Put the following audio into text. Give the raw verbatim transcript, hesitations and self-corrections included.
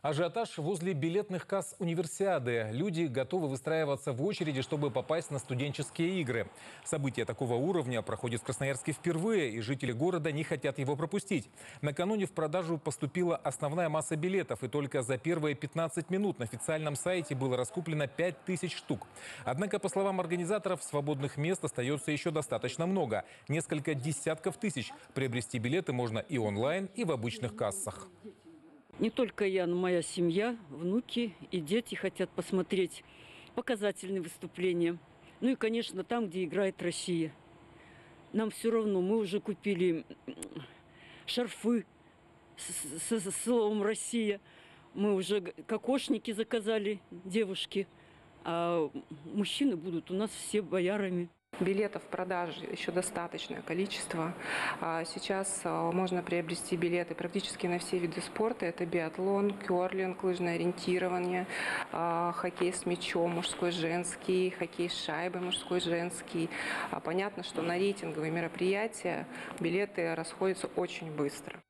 Ажиотаж возле билетных касс универсиады. Люди готовы выстраиваться в очереди, чтобы попасть на студенческие игры. Событие такого уровня проходит в Красноярске впервые, и жители города не хотят его пропустить. Накануне в продажу поступила основная масса билетов, и только за первые пятнадцать минут на официальном сайте было раскуплено пять тысяч штук. Однако, по словам организаторов, свободных мест остается еще достаточно много. Несколько десятков тысяч. Приобрести билеты можно и онлайн, и в обычных кассах. Не только я, но моя семья, внуки и дети хотят посмотреть показательные выступления. Ну и, конечно, там, где играет Россия. Нам все равно, мы уже купили шарфы со словом «Россия». Мы уже кокошники заказали девушки, а мужчины будут у нас все боярами. Билетов в продаже еще достаточное количество. Сейчас можно приобрести билеты практически на все виды спорта. Это биатлон, керлинг, лыжное ориентирование, хоккей с мячом, мужской, женский, хоккей с шайбой, мужской, женский. Понятно, что на рейтинговые мероприятия билеты расходятся очень быстро.